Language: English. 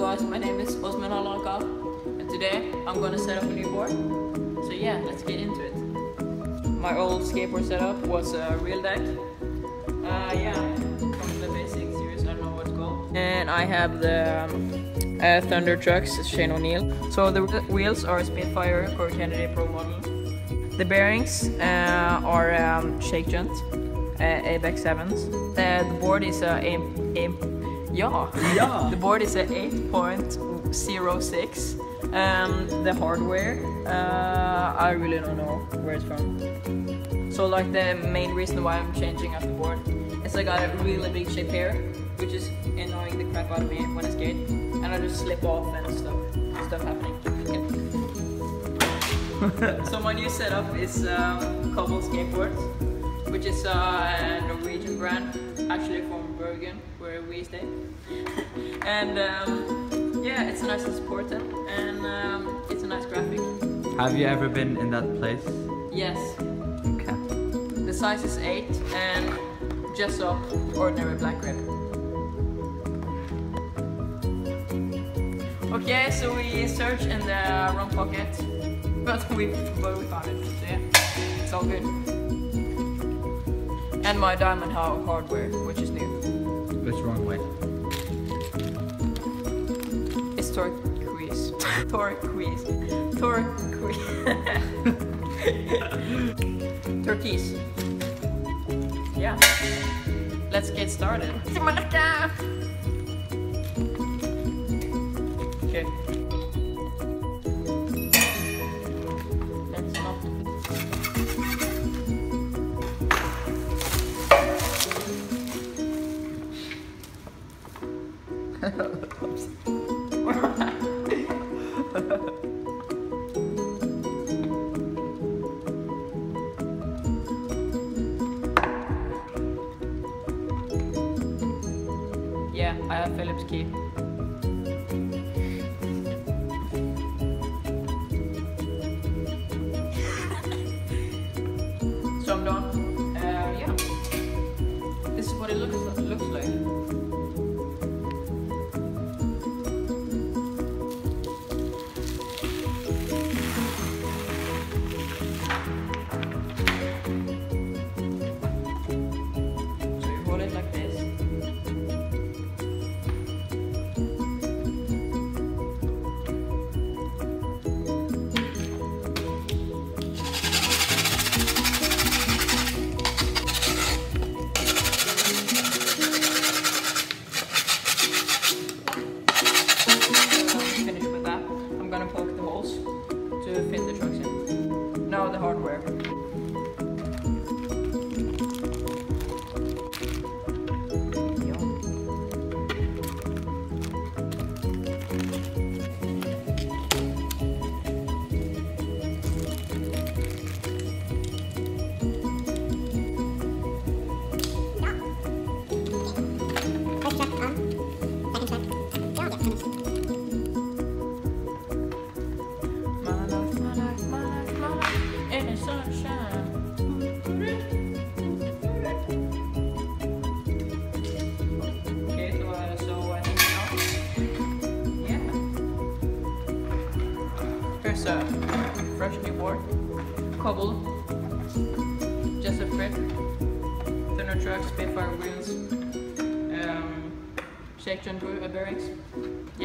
guys, my name is Osman Alanka, and today I'm gonna set up a new board. So yeah, let's get into it. My old skateboard setup was a real deck. Yeah, from the basic series, I don't know what it's called. And I have the Thunder Trucks, Shane O'Neill. So the wheels are Spitfire Core Kennedy Pro model. The bearings are Shake Junt, ABEX 7s. The board is the board is a 8.06. The hardware, I really don't know where it's from. So like the main reason why I'm changing up the board is I got a really big shape here, which is annoying the crap out of me when I skate, and I just slip off and stuff happening. So my new setup is Cobble Skateboards, which is a Norwegian brand, actually from Bergen, where we stay. And yeah, it's nice to support them, and it's a nice graphic. Have you ever been in that place? Yes. Okay. The size is 8 and just up ordinary black grip. Okay, so we searched in the wrong pocket, but we found it. So yeah, it's all good. And my diamond hardware, which is new. Which wrong way? It's turquoise. Turquoise. Turquoise. Yeah. Let's get started. Okay. Let's not. Yeah, I have Phillips key. So I'm done. Yeah. This is what it looks like. So you hold it like this. Finish with that. I'm gonna poke the holes to fit the trucks in. Now the hardware. Here's a fresh new board, Cobble, just a Fripp, Thunder Trucks, Spitfire wheels, Shake Junt bearings.